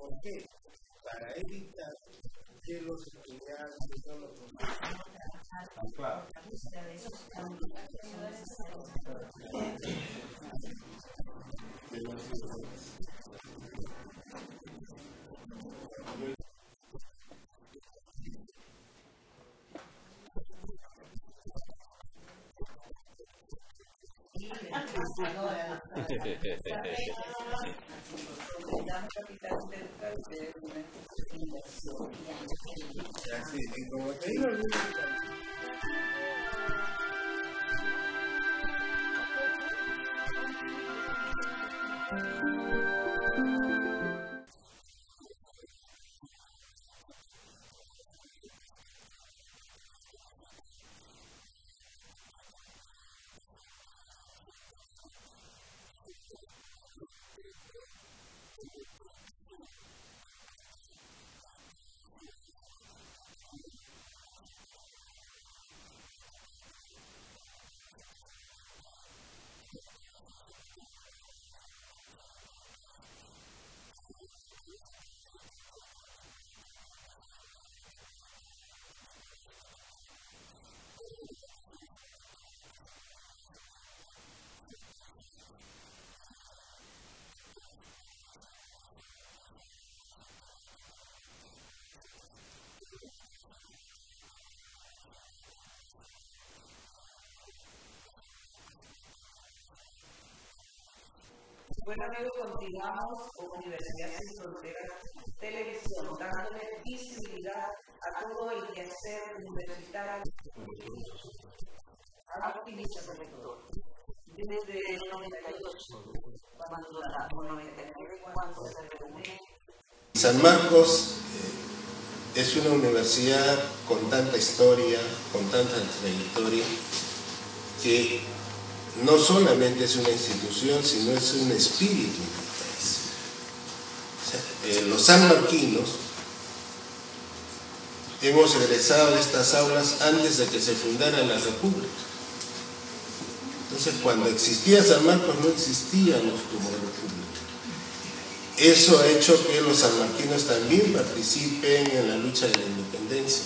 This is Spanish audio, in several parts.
¿Por qué? Para evitar que los estudiantes no lo conozcan. Claro. Bueno amigos, continuamos con Universidad Sin Fronteras Televisión, dándole visibilidad a todo el quehacer universitario. Activista colector. Desde el 98, cuando se reúne. San Marcos es una universidad con tanta historia, con tanta trayectoria, que no solamente es una institución, sino es un espíritu en el país. O sea, los sanmarquinos hemos egresado de estas aulas antes de que se fundara la República. Entonces, cuando existía San Marcos, no existíamos como República. Eso ha hecho que los sanmarquinos también participen en la lucha de la independencia.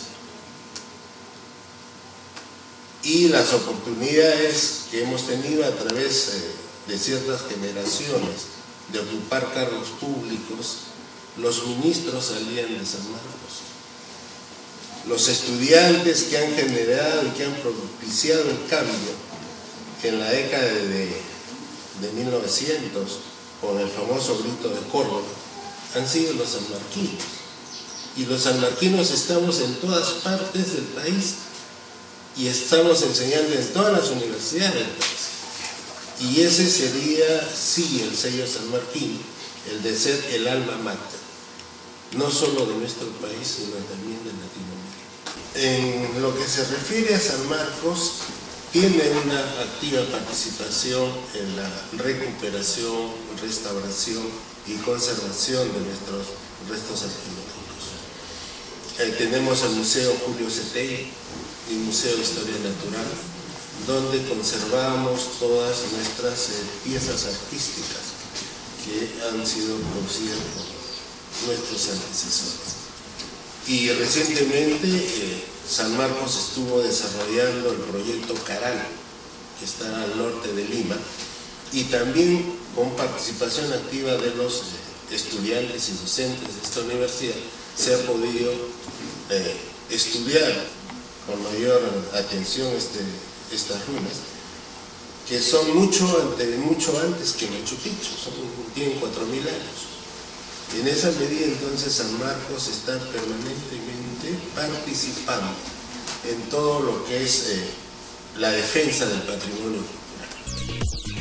Y las oportunidades que hemos tenido a través de ciertas generaciones de ocupar cargos públicos, los ministros salían de San Marcos. Los estudiantes que han generado y que han propiciado el cambio en la década de 1900, con el famoso grito de Córdoba, han sido los sanmarquinos. Y los sanmarquinos estamos en todas partes del país. Y estamos enseñando en todas las universidades del país. Y ese sería, sí, el sello sanmarquino, el de ser el alma mater, no solo de nuestro país, sino también de Latinoamérica. En lo que se refiere a San Marcos, tiene una activa participación en la recuperación, restauración y conservación de nuestros restos arqueológicos. Tenemos el Museo Julio Cetey y Museo de Historia Natural, donde conservamos todas nuestras piezas artísticas que han sido producidas por nuestros antecesores. Y recientemente San Marcos estuvo desarrollando el proyecto Caral, que está al norte de Lima, y también con participación activa de los estudiantes y docentes de esta universidad se ha podido estudiar con mayor atención estas ruinas, que son mucho antes que Machu Picchu, tienen 4.000 años. Y en esa medida entonces San Marcos está permanentemente participando en todo lo que es la defensa del patrimonio cultural.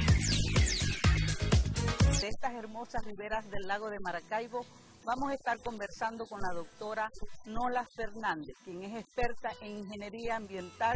De estas hermosas riberas del lago de Maracaibo, vamos a estar conversando con la doctora Nola Fernández, quien es experta en ingeniería ambiental.